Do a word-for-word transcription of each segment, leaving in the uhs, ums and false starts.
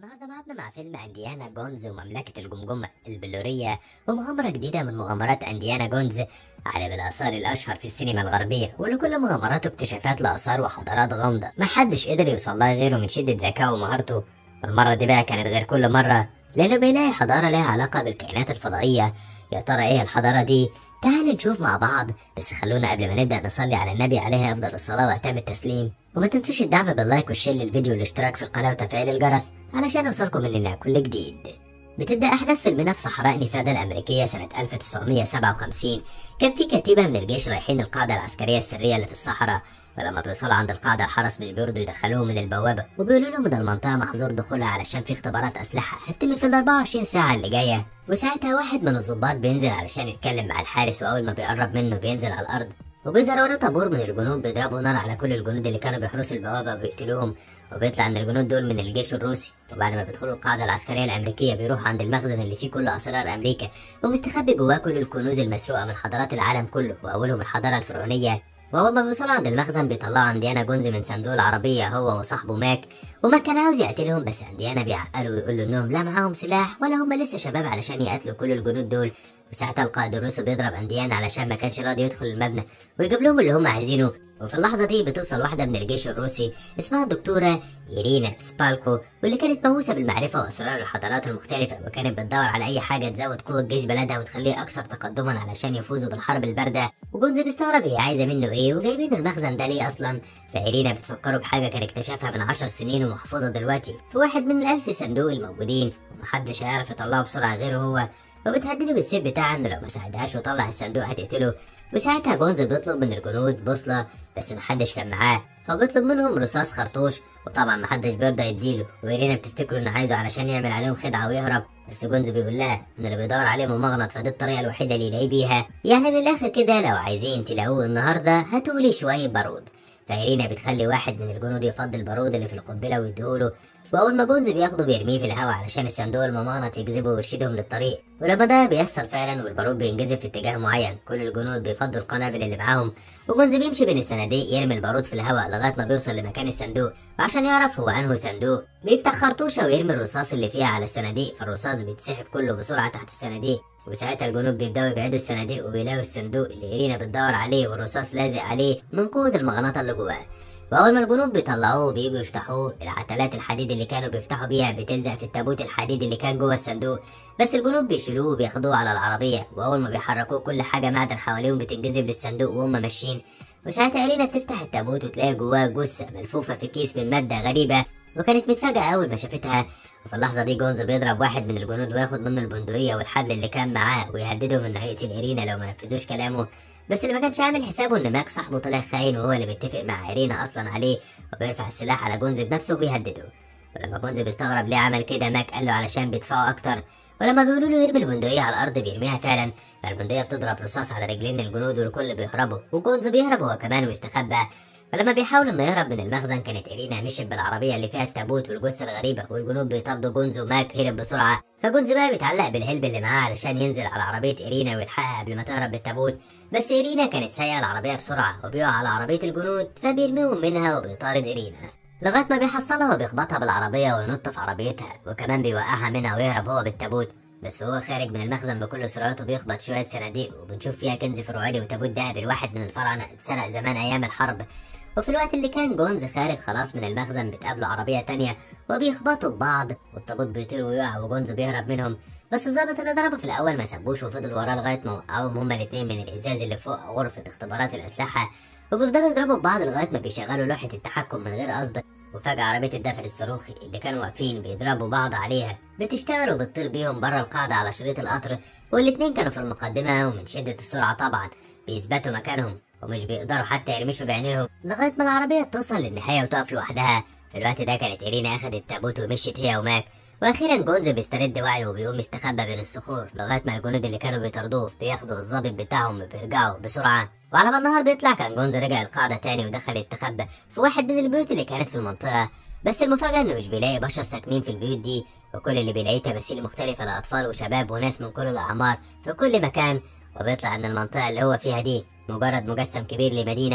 النهارده معادنا مع فيلم انديانا جونز ومملكة الجمجمة البلورية، ومغامرة جديدة من مغامرات انديانا جونز، عالم الآثار الأشهر في السينما الغربية، واللي كل مغامراته اكتشافات لآثار وحضارات غامضة محدش قدر يوصل لها غيره من شدة ذكائه ومهارته. والمرة دي بقى كانت غير كل مرة، لأنه بيلاقي حضارة لها علاقة بالكائنات الفضائية. يا ترى إيه الحضارة دي؟ تعال نشوف مع بعض، بس خلونا قبل ما نبدأ نصلي على النبي عليه أفضل الصلاة وأتم التسليم، وما تنسوش الدعم باللايك والشير للفيديو والاشتراك في القناة وتفعيل الجرس علشان يوصلكم مننا كل جديد. بتبدأ أحداث فيلمنا في صحراء نيفادا الأمريكية سنة ألف وتسعمية سبعة وخمسين. كان في كتيبة من الجيش رايحين القاعدة العسكرية السرية اللي في الصحراء، ولما بيوصلوا عند القاعدة الحرس مش بيرضوا يدخلوهم من البوابة، وبيقولوا لهم إن المنطقة محظور دخولها علشان في اختبارات أسلحة هتتم في ال أربعة وعشرين ساعة اللي جاية. وساعتها واحد من الضباط بينزل علشان يتكلم مع الحارس، وأول ما بيقرب منه بينزل على الأرض، وبيظهر وراه طابور من الجنود بيضربوا نار على كل الجنود اللي كانوا بيحرسوا البوابة وبيقتلوهم. وبيطلع ان الجنود دول من الجيش الروسي، وبعد ما بيدخلوا القاعدة العسكرية الأمريكية بيروحوا عند المخزن اللي فيه كل أسرار أمريكا، ومستخبي جواه كل الكنوز المسروقة من حضارات العالم كله، وأولهم الحضارة الفرعونية. وأول ما بيوصلوا عند المخزن بيطلعوا انديانا جونز من صندوق العربية هو وصاحبه ماك، وماك كان عاوز يقتلهم، بس انديانا بيعقله ويقول له انهم لا معاهم سلاح ولا هم لسه شباب علشان يقتلوا كل الجنود دول. وساعتها القائد الروسي بيضرب انديانا علشان ما كانش راضي يدخل المبنى ويجيب لهم اللي هم عايزينه. وفي اللحظة دي بتوصل واحدة من الجيش الروسي اسمها الدكتورة إيرينا سبالكو، واللي كانت مهووسة بالمعرفة وأسرار الحضارات المختلفة، وكانت بتدور على أي حاجة تزود قوة جيش بلدها وتخليه أكثر تقدما علشان يفوزوا بالحرب الباردة. وجونز بيستغرب هي عايزة منه إيه وجايبين المخزن ده ليه أصلا. فإيرينا بتفكره بحاجة كان اكتشفها من عشر سنين ومحفوظة دلوقتي في واحد من الألف صندوق الموجودين، ومحدش هيعرف يطلعه بسرعة غيره هو، وبتهدده بالسيف بتاعه انه لو ما ساعدهاش وطلع الصندوق هتقتله. وساعتها جونز بيطلب من الجنود بوصلة، بس محدش كان معاه، فبيطلب منهم رصاص خرطوش، وطبعا محدش بيرضى يديله. وإيرينا بتفتكره انه عايزه علشان يعمل عليهم خدعة ويهرب، بس جونز بيقول لها ان اللي بيدور عليه ممغنط، فدي الطريقة الوحيدة اللي يلاقيه بيها. يعني من الآخر كده لو عايزين تلاقوه النهاردة هاتولي شوية بارود. فإيرينا بتخلي واحد من الجنود يفضي البارود اللي في القنبلة ويديهوله، واول ما جونز بياخده بيرميه في الهواء علشان الصندوق الممغنط يجذبه ويرشدهم للطريق. ولما ده بيحصل فعلا والبارود بينجذب في اتجاه معين، كل الجنود بيفضوا القنابل اللي معاهم، وجونز بيمشي بين الصناديق يرمي البارود في الهواء لغايه ما بيوصل لمكان الصندوق، وعشان يعرف هو انه صندوق بيفتح خرطوشه ويرمي الرصاص اللي فيها على الصناديق، فالرصاص بيتسحب كله بسرعه تحت الصناديق. وساعتها الجنود بيبداوا يبعدوا الصناديق وبيلاقوا الصندوق اللي إيرينا بتدور عليه والرصاص لازق عليه من قوه المغناطه اللي جواه. واول ما الجنود بيطلعوه وبييجوا يفتحوه، العتلات الحديد اللي كانوا بيفتحوا بيها بتلزق في التابوت الحديد اللي كان جوه الصندوق، بس الجنود بيشيلوه وبياخدوه على العربيه، واول ما بيحركوه كل حاجه معدن حواليهم بتنجذب للصندوق وهم ماشيين. وساعتها إيرينا بتفتح التابوت وتلاقي جواه جثه ملفوفه في كيس من ماده غريبه، وكانت متفاجئه اول ما شافتها. وفي اللحظه دي جونز بيضرب واحد من الجنود وياخد منه البندقيه والحبل اللي كان معاه، ويهددهم انه هيقتل إيرينا لو ما نفذوش كلامه. بس اللي ما كانش عامل حسابه ان ماك صاحبه طلع خاين، وهو اللي بيتفق مع إيرينا اصلا عليه، وبيرفع السلاح على جونز بنفسه وبيهدده. ولما جونز بيستغرب ليه عمل كده، ماك قال له علشان بيدفعوا اكتر. ولما بيقولوا له يرمي البندقيه على الارض بيرميها فعلا، فالبندقيه بتضرب رصاص على رجلين الجنود والكل بيهربوا، وجونز بيهرب هو كمان ويستخبى. فلما بيحاول انه يهرب من المخزن كانت إيرينا مشيت بالعربيه اللي فيها التابوت والجثه الغريبه، والجنود بيطاردوا جونز، وماك هرب بسرعه. فجونز بقى بيتعلق بالهلب اللي معاه علشان ينزل على عربيه إيرينا ويلحقها قبل ما تهرب بالتابوت، بس إيرينا كانت سايقه العربيه بسرعه وبيقع على عربيه الجنود، فبيرميهم منها وبيطارد إيرينا لغايه ما بيحصلها وبيخبطها بالعربيه وينط في عربيتها، وكمان بيوقعها منها ويهرب هو بالتابوت. بس هو خارج من المخزن بكل سرعته بيخبط شويه صناديق، وبنشوف فيها كنز فرعوني وتابوت ذهبي الواحد من الفراعنه اتسرق زمان ايام الحرب. وفي الوقت اللي كان جونز خارج خلاص من المخزن بتقابله عربيه تانية وبيخبطوا ببعض، والتابوت بيطير ويقع وجونز بيهرب منهم. بس الظابط اللي ضربه في الاول ما سابوش وفضل وراه لغايه ما وقعوهم هما الاتنين من الازاز اللي فوق غرفه اختبارات الاسلحه، وبيفضلوا يضربوا ببعض لغايه ما بيشغلوا لوحه التحكم من غير قصد. وفجاه عربيه الدفع الصاروخي اللي كانوا واقفين بيضربوا بعض عليها بتشتغل وبتطير بيهم بره القاعده على شريط القطر، والاتنين كانوا في المقدمه، ومن شده السرعه طبعا بيثبتوا مكانهم ومش بيقدروا حتى يرمشوا بعينيهم لغايه ما العربيه توصل للنهايه وتقف لوحدها. في الوقت ده كانت إيرينا اخدت التابوت ومشيت هي وماك، واخيرا جونز بيسترد وعيه وبيقوم يستخبى بين الصخور لغايه ما الجنود اللي كانوا بيطاردوه بياخدوا الضابط بتاعهم وبيرجعوا بسرعه. وعلى ما النهار بيطلع كان جونز رجع القاعده تاني ودخل يستخبى في واحد من البيوت اللي كانت في المنطقه، بس المفاجاه انه مش بيلاقي بشر ساكنين في البيوت دي، وكل اللي بيلاقيه تماثيل مختلفه لاطفال وشباب وناس من كل الاعمار في كل مكان. وبيطلع ان المنطقه اللي هو فيها دي مجرد مجسم كبير لمدينه،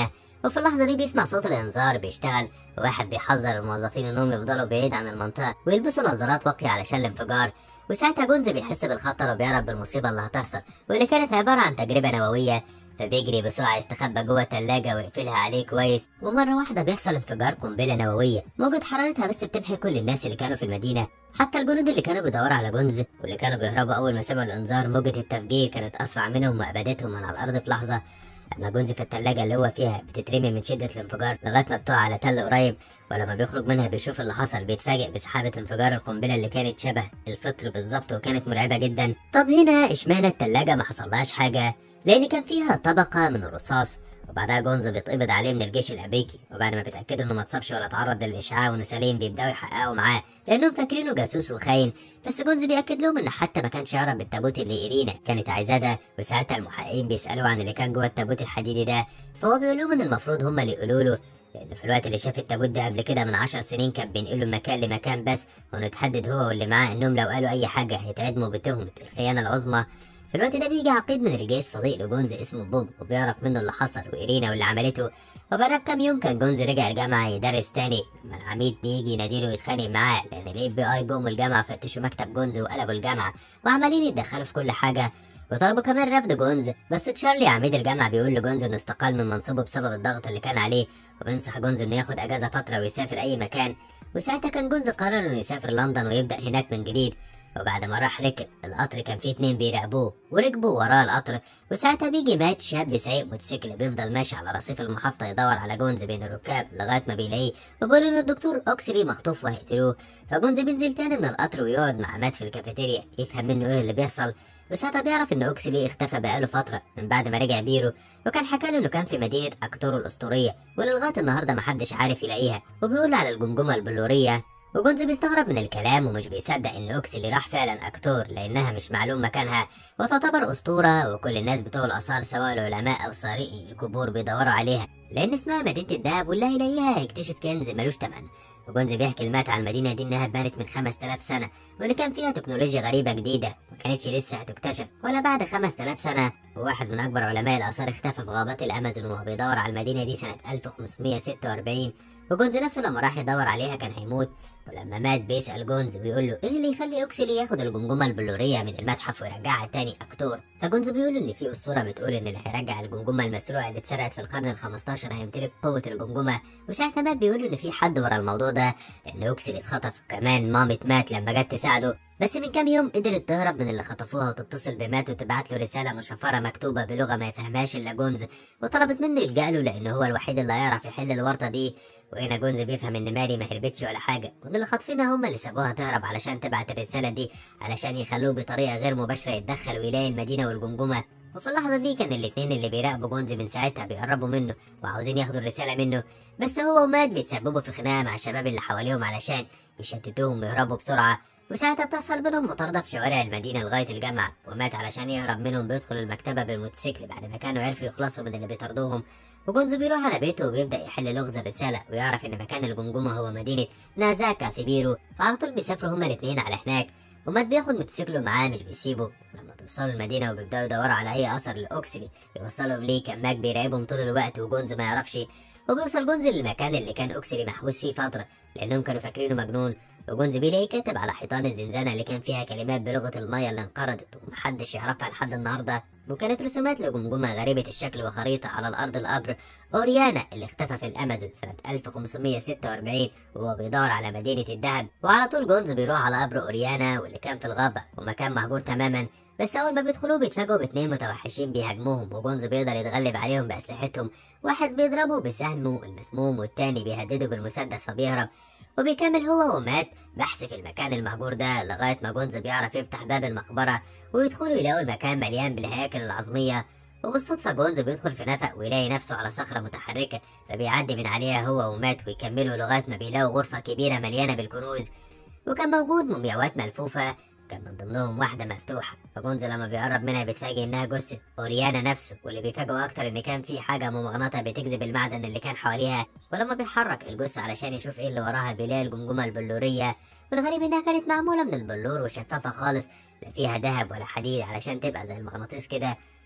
وفي اللحظة دي بيسمع صوت الإنذار بيشتغل، وواحد بيحذر الموظفين إنهم يفضلوا بعيد عن المنطقة ويلبسوا نظارات واقية علشان الانفجار. وساعتها جونز بيحس بالخطر وبيهرب بالمصيبة اللي هتحصل، واللي كانت عبارة عن تجربة نووية. فبيجري بسرعة يستخبى جوه التلاجة ويقفلها عليه كويس، ومرة واحدة بيحصل انفجار قنبلة نووية موجة حرارتها بس بتمحي كل الناس اللي كانوا في المدينة، حتى الجنود اللي كانوا بيدوروا على جونز واللي كانوا بيهربوا أول ما سمعوا الإنذار. موجة التفجير كانت أسرع منهم وأبدتهم من على الأرض في لحظة. أما جونز في التلاجة اللي هو فيها بتترمي من شدة الانفجار لغاية ما بتقع على تل قريب، ولما بيخرج منها بيشوف اللي حصل بيتفاجئ بسحابة انفجار القنبلة اللي كانت شبه الفطر بالظبط وكانت مرعبة جدا. طب هنا اشمعنى التلاجة ما حصلهاش حاجة؟ لأن كان فيها طبقة من الرصاص. وبعدها جونز بيتقبض عليه من الجيش الأمريكي، وبعد ما بيتأكدوا إنه ما اتصابش ولا اتعرض للإشعاع وإنه سليم بيبدأوا يحققوا معاه لأنهم فاكرينه جاسوس وخاين. بس جونز بيأكد لهم إنه حتى ما كانش يعرف بالتابوت اللي إيرينا كانت عايزاه ده. وساعتها المحققين بيسألوه عن اللي كان جوه التابوت الحديدي ده، فهو بيقول لهم إن المفروض هم اللي يقولوا له، لأنه في الوقت اللي شاف التابوت ده قبل كده من عشر سنين كان بينقله من مكان لمكان بس، وإنه اتحدد هو واللي معاه إنهم لو قالوا أي حاجة هيتعدموا بتهمة الخيانة العظمى. في الوقت ده بيجي عقيد من الجيش صديق لجونز اسمه بوب، وبيعرف منه اللي حصل وإيرينا واللي عملته. وبعدها بكام يوم كان جونز رجع الجامعة يدرس تاني، لما العميد بيجي يناديله ويتخانق معاه لأن الاف بي اي جم الجامعة فتشوا مكتب جونز وقلبوا الجامعة وعمالين يتدخلوا في كل حاجة، وطلبوا كمان رفض جونز. بس تشارلي عميد الجامعة بيقول لجونز إنه استقال من منصبه بسبب الضغط اللي كان عليه، وبينصح جونز إنه ياخد أجازة فترة ويسافر أي مكان. وساعتها كان جونز قرر إنه يسافر لندن ويبدأ هناك من جديد. وبعد ما راح ركب القطر كان فيه اتنين بيراقبوه وركبوا وراه القطر، وساعتها بيجي مات شاب سايق موتوسيكل بيفضل ماشي على رصيف المحطة يدور على جونز بين الركاب لغاية ما بيلاقيه، وبيقول إن الدكتور أوكسلي مخطوف وهيقتلوه. فجونز بينزل تاني من القطر ويقعد مع مات في الكافيتيريا يفهم منه إيه اللي بيحصل. وساعتها بيعرف إن أوكسلي اختفى بقاله فترة من بعد ما رجع بيرو، وكان حكاله إنه كان في مدينة أكتورو الأسطورية واللي لغاية النهاردة محدش عارف يلاقيها، وبيقول على الجمجمة البلورية. وجونز بيستغرب من الكلام ومش بيصدق ان اوكسلي راح فعلا اكتور لانها مش معلوم مكانها وتعتبر اسطوره، وكل الناس بتوع الاثار سواء العلماء او سارقي القبور بيدوروا عليها لان اسمها مدينه الذهب، واللي هيلاقيها هيكتشف كنز ملوش تمن. وجونز بيحكي لمات على المدينه دي انها اتبنت من خمس تلاف سنه، وان كان فيها تكنولوجيا غريبه جديده ما كانتش لسه هتكتشف ولا بعد خمس تلاف سنه. وواحد من اكبر علماء الاثار اختفى في غابات الامازون وهو بيدور على المدينه دي سنه ألف وخمسمية ستة وأربعين، وجونز نفسه لما راح يدور عليها كان هيموت. ولما مات بيسأل جونز ويقول له ايه اللي يخلي اوكسلي ياخد الجمجمة البلورية من المتحف ويرجعها تاني اكتور. فجونز بيقول ان في اسطورة بتقول ان اللي هيرجع الجمجمة المسروقة اللي اتسرقت في القرن الخمستاشر هيمتلك قوة الجمجمة. وساعتها مات بيقول ان في حد ورا الموضوع ده لان اوكسلي اتخطف، كمان مامة مات لما جت تساعده بس من كام يوم قدرت تهرب من اللي خطفوها وتتصل بمات وتبعت له رسالة مشفرة مكتوبة بلغة ما يفهمهاش الا جونز، وطلبت منه يلجأ له لان هو الوحيد اللي هيعرف يحل الورطة دي. وهنا جونز بيفهم ان ماري ما هربتش ولا حاجه، وان اللي خاطفينها هم اللي سابوها تهرب علشان تبعت الرساله دي علشان يخلوه بطريقه غير مباشره يتدخل ويلاقي المدينه والجمجمه. وفي اللحظه دي كان الاتنين اللي بيراقبوا جونز من ساعتها بيقربوا منه وعاوزين ياخدوا الرساله منه، بس هو ومات بيتسببوا في خناقه مع الشباب اللي حواليهم علشان يشتتوهم ويهربوا بسرعه. وساعتها بتحصل بينهم مطاردة في شوارع المدينة لغاية الجامعة، ومات علشان يهرب منهم بيدخل المكتبة بالموتوسيكل بعد ما كانوا عرفوا يخلصوا من اللي بيطاردوهم. وجونز بيروح على بيته وبيبدأ يحل لغز الرسالة ويعرف إن مكان الجمجمة هو مدينة نازاكا في بيرو، فعلى طول بيسافروا هما الاتنين على هناك. ومات بياخد موتوسيكله معاه مش بيسيبه. لما بيوصلوا المدينة وبيبدأوا يدوروا على أي أثر لأوكسلي يوصلوا ليه، كان ماك بيراقبهم طول الوقت وجونز ما يعرفش. وبيوصل جونز للمكان اللي كان أوكسلي محبوس فيه فترة لأنهم كانوا فاكرينه مجنون، وجونز بيلاقي كاتب على حيطان الزنزانة اللي كان فيها كلمات بلغة المية اللي انقرضت ومحدش يعرفها لحد النهاردة، وكانت رسومات لجمجمة غريبة الشكل وخريطة على الأرض القبر أوريانا اللي اختفى في الأمازون سنة ألف وخمسمية ستة وأربعين وهو بيدور على مدينة الذهب. وعلى طول جونز بيروح على قبر أوريانا واللي كان في الغابة ومكان مهجور تماما، بس أول ما بيدخلوا بيتفاجئوا باتنين متوحشين بيهاجموهم، وجونز بيقدر يتغلب عليهم بأسلحتهم، واحد بيضربه بسهمه المسموم والتاني بيهدده بالمسدس فبيهرب. وبيكمل هو ومات بحث في المكان المهجور ده لغاية ما جونز بيعرف يفتح باب المقبرة ويدخلوا يلاقوا المكان مليان بالهياكل العظمية. وبالصدفة جونز بيدخل في نفق ويلاقي نفسه على صخرة متحركة فبيعدي من عليها هو ومات ويكملوا لغاية ما بيلاقوا غرفة كبيرة مليانة بالكنوز، وكان موجود مومياوات ملفوفة كان من ضمنهم واحدة مفتوحة. فجونز لما بيقرب منها بيتفاجئ انها جثة اوريانا نفسه، واللي بيفاجئه اكتر ان كان في حاجة ممغنطة بتجذب المعدن اللي كان حواليها. ولما بيحرك الجثة علشان يشوف ايه اللي وراها بيلاقي الجمجمة البلورية، والغريب انها كانت معمولة من البلور وشفافة خالص، لا فيها ذهب ولا حديد علشان تبقى زي المغناطيس كده.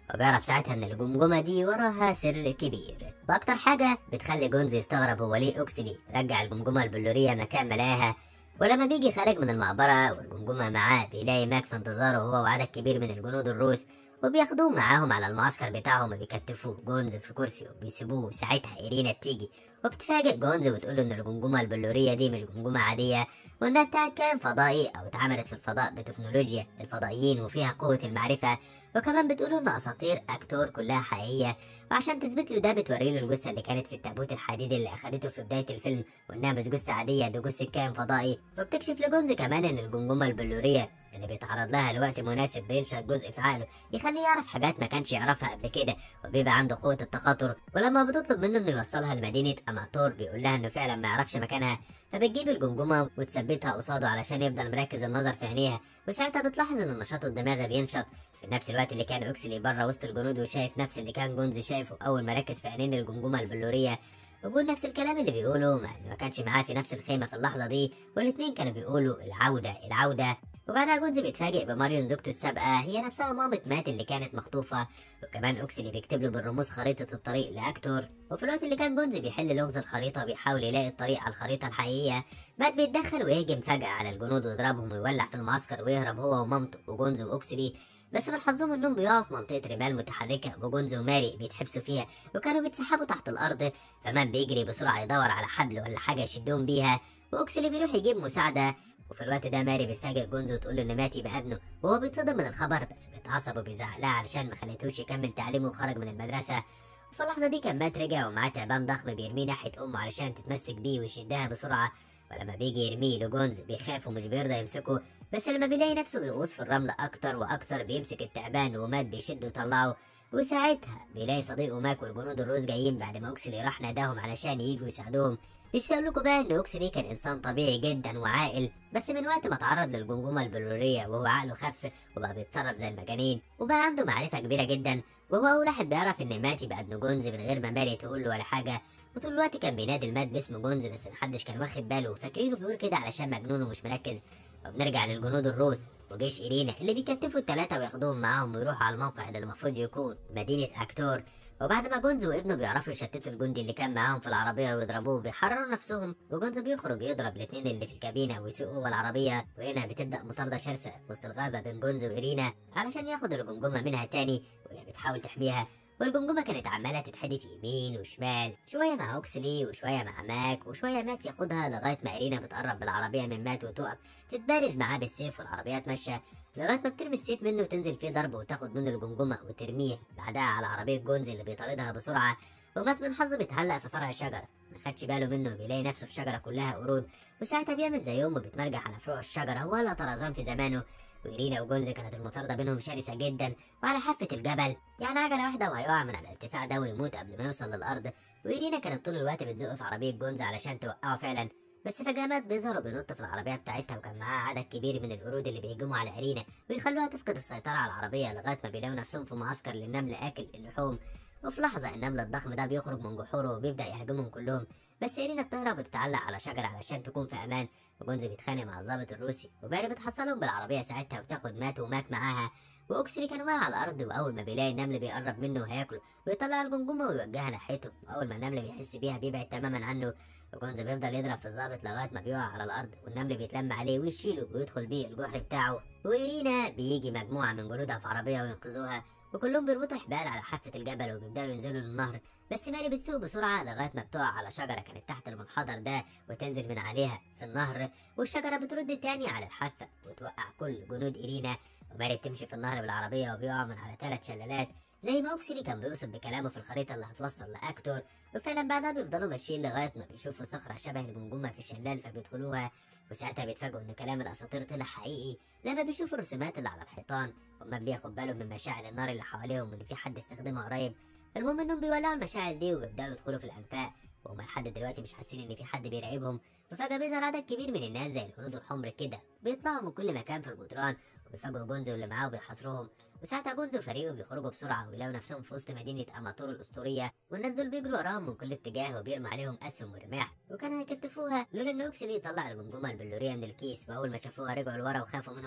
وبيعرف ساعتها ان الجمجمة دي وراها سر كبير. واكتر حاجة بتخلي جونز يستغرب هو ليه اوكسلي رجع الجمجمة البلورية مكان ملاها، ولما بيجي خارج من المقبرة والجمجمة معاه بيلاقي ماك في انتظاره هو وعدد كبير من الجنود الروس، وبياخدوه معاهم على المعسكر بتاعهم وبيكتفوا جونز في كرسي وبيسيبوه. ساعتها إيرينا بتيجي وبتفاجئ جونز وتقوله إن الجمجمة البلورية دي مش جمجمة عادية، وإنها بتاعت كائن فضائي أو اتعملت في الفضاء بتكنولوجيا الفضائيين وفيها قوة المعرفة. وكمان بتقوله إن أساطير أكتور كلها حقيقية، وعشان تثبت له ده بتوري له الجثة اللي كانت في التابوت الحديدي اللي أخدته في بداية الفيلم، وإنها مش جثة عادية، دي جثة كائن فضائي. وبتكشف لجونز كمان إن الجمجمة البلورية اللي بيتعرض لها لوقت مناسب بينشط جزء في عقله يخليه يعرف حاجات ما كانش يعرفها قبل كده، وبيبقى عنده قوة التخاطر. ولما بتطلب منه انه يوصلها لمدينة اماتور بيقول لها انه فعلا ما يعرفش مكانها، فبتجيب الجمجمة وتثبتها قصاده علشان يفضل مركز النظر في عينيها. وساعتها بتلاحظ ان نشاطه الدماغي بينشط في نفس الوقت اللي كان اوكسلي بره وسط الجنود وشايف نفس اللي كان جونز شايفه اول ما ركز في عينين الجمجمة البلورية، وبيقول نفس الكلام اللي بيقوله مع انه ما كانش معاه في نفس الخيمة في اللحظة دي، والاتنين كانوا بيقولوا العودة العودة. وبعدها جونز بيتفاجئ بماريون زوجته السابقة هي نفسها مامة مات اللي كانت مخطوفة. وكمان اوكسلي بيكتب له بالرموز خريطة الطريق لأكتور. وفي الوقت اللي كان جونز بيحل لغز الخريطة بيحاول يلاقي الطريق على الخريطة الحقيقية، مات بيتدخل ويهجم فجأة على الجنود ويضربهم ويولع في المعسكر ويهرب هو ومامته وجونز وأوكسلي. بس من حظهم انهم بيقعوا في منطقة رمال متحركة وجونز وماري بيتحبسوا فيها وكانوا بيتسحبوا تحت الأرض، فمان بيجري بسرعة يدور على حبل ولا حاجة يشدهم بيها، وأوكسلي بيروح يجيب مساعدة. وفي الوقت ده ماري بتفاجئ جونز وتقول له ان ماتي بقى ابنه، وهو بيتصدم من الخبر بس بيتعصب وبيزعق لها علشان ما خليتهوش يكمل تعليمه وخرج من المدرسه. وفي اللحظه دي كان مات رجع ومعاه تعبان ضخم بيرميه ناحيه امه علشان تتمسك بيه ويشدها بسرعه، ولما بيجي يرميه لجونز بيخاف ومش بيرضى يمسكه، بس لما بيلاقي نفسه بيغوص في الرمل اكتر واكتر بيمسك التعبان ومات بيشده ويطلعه. وساعتها بيلاقي صديقه ماك والجنود الروس جايين بعد ما اوكسلي راح ناداهم علشان ييجوا يساعدوهم. نسيت اقول لكم بقى ان اوكسلي كان انسان طبيعي جدا وعاقل، بس من وقت ما اتعرض للجمجمه البلوريه وهو عقله خف وبقى بيتصرف زي المجانين وبقى عنده معرفه كبيره جدا. وهو اول واحد بيعرف ان ماتي بقى ابن جونز من غير ما ماري تقول له ولا حاجه، وطول الوقت كان بينادي المات باسم جونز بس محدش كان واخد باله فاكرينه بيقول كده علشان مجنون ومش مركز. وبنرجع للجنود الروس وجيش إيرينا اللي بيكتفوا التلاتة وياخدوهم معاهم ويروحوا على الموقع اللي المفروض يكون مدينة أكتور. وبعد ما جونز وابنه بيعرفوا يشتتوا الجندي اللي كان معاهم في العربية ويضربوه بيحرروا نفسهم، وجونز بيخرج يضرب الاتنين اللي في الكابينة ويسوق هو العربية. وهنا بتبدأ مطاردة شرسة وسط الغابة بين جونز وإيرينا علشان ياخد الجمجمة منها تاني وهي بتحاول تحميها. والجمجمة كانت عمالة تتحدف يمين وشمال، شوية مع أوكسلي وشوية مع ماك وشوية مات ياخدها لغاية ما إيرينا بتقرب بالعربية من مات وتقف تتبارز معاه بالسيف والعربية تمشى لغاية ما بترمي السيف منه وتنزل فيه ضرب وتاخد منه الجمجمة وترميه بعدها على عربية جونز اللي بيطاردها بسرعة. ومات من حظه بيتعلق في فرع شجرة ما خدش باله منه بيلاقي نفسه في شجرة كلها قرود، وساعتها بيعمل زيهم وبيتمرجح على فروع الشجرة ولا طرزان في زمانه. وإيرينا وجونز كانت المطاردة بينهم شرسة جدا وعلى حافة الجبل، يعني عجلة واحدة وهيقع من على الارتفاع ده ويموت قبل ما يوصل للأرض. وإيرينا كانت طول الوقت بتزق في عربية جونز علشان توقعه فعلا، بس فجأة مات بيظهر وبينط في العربية بتاعتها وكان معاه عدد كبير من القرود اللي بيهجموا على إيرينا ويخلوها تفقد السيطرة على العربية لغاية ما بيلاقوا نفسهم في معسكر للنمل آكل اللحوم. وفي لحظة النمل الضخم ده بيخرج من جحوره وبيبدأ يهاجمهم كلهم، بس إيرينا بتهرب وتتعلق على شجرة علشان تكون في أمان. وجونز بيتخانق مع الضابط الروسي وماري بتحصلهم بالعربية ساعتها وتاخد مات وماك معاها. وأوكسلي كان واقع على الأرض وأول ما بيلاقي النمل بيقرب منه وهياكله بيطلع الجمجمة ويوجهها ناحيته، وأول ما النمل بيحس بيها بيبعد تماما عنه. وجونز بيفضل يضرب في الضابط لغاية ما بيقع على الأرض والنمل بيتلم عليه ويشيله ويدخل بيه الجحر بتاعه. وإيرينا بيجي مجموعة من جنودها في عربية وينقذوها وكلهم بيربطوا حبال على حافة الجبل وبيبدأوا ينزلوا للنهر، بس ماري بتسوق بسرعة لغاية ما بتقع على شجرة كانت تحت المنحدر ده وتنزل من عليها في النهر، والشجرة بترد تاني على الحافة وتوقع كل جنود إيرينا. وماري بتمشي في النهر بالعربية وبيقع من على ثلاث شلالات زي ما أوكسلي كان بيقصد بكلامه في الخريطة اللي هتوصل لأكتور. وفعلا بعدها بيفضلوا ماشيين لغاية ما بيشوفوا صخرة شبه الجمجمة في الشلال فبيدخلوها، وساعتها بيتفاجئوا إن كلام الأساطير طلع حقيقي لما بيشوفوا الرسومات اللي على الحيطان. هما بياخد بالهم من مشاعل النار اللي حواليهم وإن في حد استخدمها قريب. المهم إنهم بيولعوا المشاعل دي وبيبدأوا يدخلوا في الأنفاق وهما لحد دلوقتي مش حاسين إن في حد بيراقبهم. وفجأة بيظهر عدد كبير من الناس زي الهنود الحمر كده بيطلعوا من كل مكان في الجدران وبيفاجئوا جونز واللي معاه وبيحاصروهم. وساعتها جونز وفريقه بيخرجوا بسرعة ويلاقوا نفسهم في وسط مدينة أماتور الأسطورية، والناس دول بيجروا وراهم من كل اتجاه وبيرموا عليهم أسهم ورماح وكانوا هيكتفوها لولا إن أوكسلي طلع الجمجمة البلورية من الكيس، وأول ما شافوها رجعوا لورا وخافوا منهم.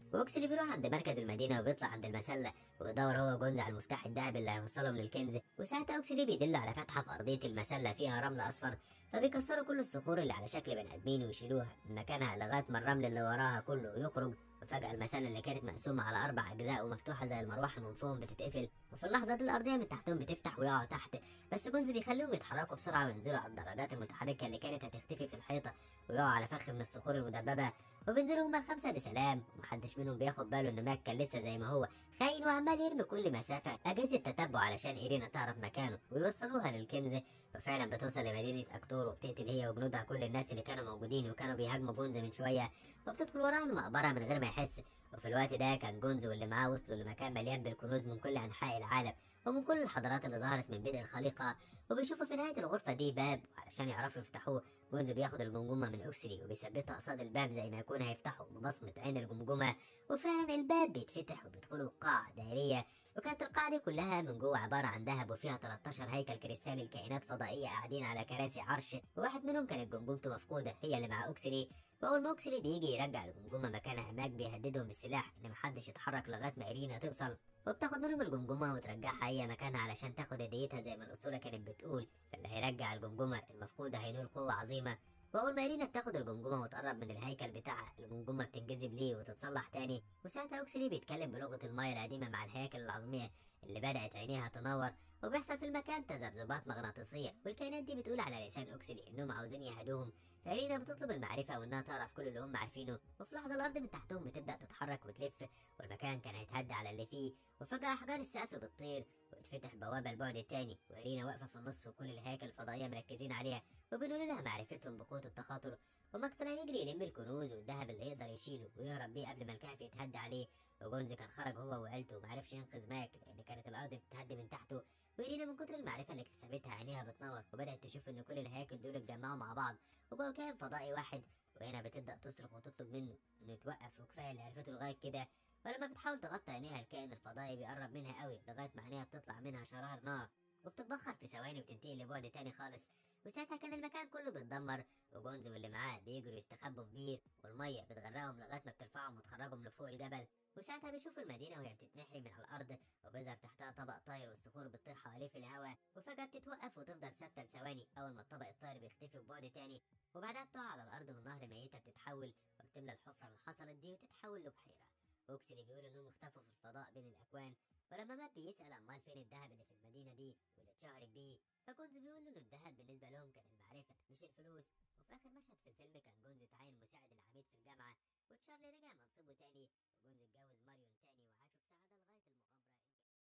واوكسلي بيروح عند مركز المدينه وبيطلع عند المسله وبيدور هو وجونز على المفتاح الذهبي اللي هيوصلهم للكنز. وساعتها اوكسلي بيدله على فتحه في ارضيه المسله فيها رمل اصفر، فبيكسروا كل الصخور اللي على شكل بني ادمين ويشيلوها من مكانها لغايه ما الرمل اللي وراها كله يخرج. وفجأة المسلة اللي كانت مقسومة على أربع أجزاء ومفتوحة زي المروحة من فوق بتتقفل، وفي اللحظة دي الأرضية من تحتهم بتفتح ويقعوا تحت. بس جونز بيخليهم يتحركوا بسرعة وينزلوا على الدراجات المتحركة اللي كانت هتختفي في الحيطة ويقعوا على فخ من الصخور المدببة. وبينزلوا هما الخمسة بسلام، ومحدش منهم بياخد باله إن ماك كان لسه زي ما هو خاين وعمال يرمي كل مسافة أجهزة تتبع علشان إيرينا تعرف مكانه ويوصلوها للكنز. وفعلا بتوصل لمدينة أكتور وبتقتل هي وجنودها كل الناس اللي كانوا موجودين وكانوا بيهاجموا جونز من شوية، وبتدخل وراها المقبرة من غير ما يحس. وفي الوقت ده كان جونز واللي معاه وصلوا لمكان مليان بالكنوز من كل أنحاء العالم ومن كل الحضارات اللي ظهرت من بدء الخليقة. وبيشوفوا في نهاية الغرفة دي باب، وعلشان يعرفوا يفتحوه جونز بياخد الجمجمة من أوكسلي وبيثبتها قصاد الباب زي ما يكون هيفتحه ببصمة عين الجمجمة. وفعلا الباب بيتفتح وبيدخلوا قاعة دائرية، وكانت القاعة دي كلها من جوه عبارة عن ذهب وفيها تلتاشر هيكل كريستالي لكائنات فضائية قاعدين على كراسي عرش، وواحد منهم كانت جمجمته مفقودة هي اللي مع أوكسلي. واول ما اوكسلي بيجي يرجع الجمجمه مكانها ماك بيهددهم بالسلاح ان محدش يتحرك لغايه ما ايرينا توصل، وبتاخد منهم الجمجمه وترجعها هي مكانها علشان تاخد هديتها زي ما الاسطوره كانت بتقول. فاللي هيرجع الجمجمه المفقوده هينول قوه عظيمه. واول ما ايرينا بتاخد الجمجمه وتقرب من الهيكل بتاعها الجمجمه بتنجذب ليه وتتصلح تاني. وساعتها اوكسلي بيتكلم بلغه المايه القديمه مع الهياكل العظميه اللي بدات عينيها تنور، وبيحصل في المكان تذبذبات مغناطيسيه، والكائنات دي بتقول على لسان اوكسلي انهم عاوزين يهدوهم. فإيرينا بتطلب المعرفة وإنها تعرف كل اللي هم عارفينه. وفي لحظة الأرض من تحتهم بتبدأ تتحرك وتلف، والمكان كان هيتهدى على اللي فيه. وفجأة أحجار السقف بتطير وتفتح بوابة البعد التاني، وإيرينا واقفة في النص وكل الهياكل الفضائية مركزين عليها وبيقولوا لها معرفتهم بقوة التخاطر. وماك طلع يجري يلم الكنوز والذهب اللي يقدر يشيله ويهرب بيه قبل ما الكهف يتهدى عليه. وجونز كان خرج هو وعيلته ومعرفش ينقذ ماك لأن كانت الأرض بتتهدى من تحته. وإيرينا من كتر المعرفة اللي اكتسبتها عينيها بتنور وبدأت تشوف إن كل الهياكل دول اتجمعوا مع بعض وبقوا كائن فضائي واحد. وهنا بتبدأ تصرخ وتطلب منه إنه يتوقف وكفاية اللي عرفته لغاية كده. ولما بتحاول تغطي عينيها الكائن الفضائي بيقرب منها قوي لغاية ما عينيها بتطلع منها شرار نار وبتتبخر في ثواني وتنتقل لبعد تاني خالص. وساعتها كان المكان كله بيتدمر، وجونز واللي معاه بيجروا يستخبوا في بير والمية بتغرقهم لغاية ما بترفعهم وتخرجهم لفوق الجبل. وساعتها بيشوفوا المدينة وهي بتتمحي من على الأرض وبيظهر تحتها طبق طاير والصخور بتطير حواليه في الهواء، وفجأة بتتوقف وتفضل ثابتة لثواني أول ما الطبق الطاير بيختفي ببعد تاني. وبعدها بتقع على الأرض من نهر ميتة بتتحول وبتملى الحفرة اللي حصلت دي وتتحول لبحيرة. اوكسلي بيقول انهم اختفوا في الفضاء بين الاكوان. ولما مات بيسأل امال فين الذهب اللي في المدينة دي واللي اتشهرت بيه، فجونز بيقول له ان الذهب بالنسبة لهم كان المعرفة مش الفلوس. وفي اخر مشهد في الفيلم كان جونز اتعين مساعد العميد في الجامعة، وتشارلي رجع منصبه تاني، وجونز اتجوز ماريون تاني.